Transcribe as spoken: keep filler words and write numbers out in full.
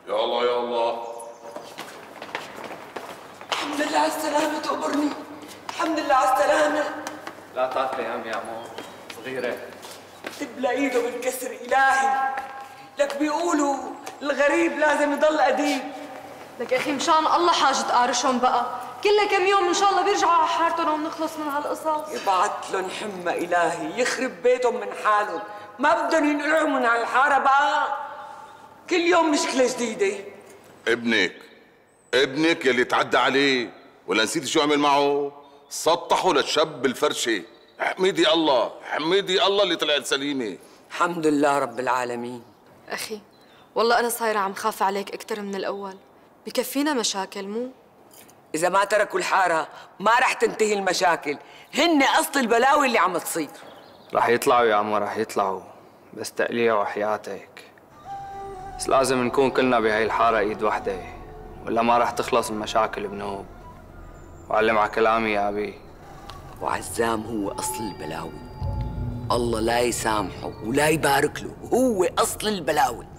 يا الله يا الله. الحمد لله على السلامة تقبرني. الحمد لله على السلامة. لا تعطلي يا امي يا عمو صغيرة. تبلى ايده بالكسر الهي. لك بيقولوا الغريب لازم يضل أديب. لك يا اخي مشان الله حاجة قارشهم بقى، كلها كم يوم ان شاء الله بيرجعوا على حارتهم وبنخلص من هالقصص. يبعت لهم حمى الهي يخرب بيتهم من حالهم، ما بدهم ينقلعوا من هالحاره بقى. كل يوم مشكله جديده. ابنك ابنك يلي تعدى عليه، ولا نسيتي شو عمل معه؟ سطحه للشب بالفرشه. حميدي الله حميدي الله اللي طلعت سليمه. الحمد لله رب العالمين. اخي والله انا صايره عم خاف عليك اكثر من الاول، بكفينا مشاكل مو؟ إذا ما تركوا الحارة ما رح تنتهي المشاكل، هن أصل البلاوي اللي عم تصير. رح يطلعوا يا عمو رح يطلعوا، بس تقليها وحياتك. بس لازم نكون كلنا بهاي الحارة إيد وحدة، ولا ما رح تخلص المشاكل بنوب. وعلم على كلامي يا أبي. وعزام هو أصل البلاوي. الله لا يسامحه ولا يبارك له، هو أصل البلاوي.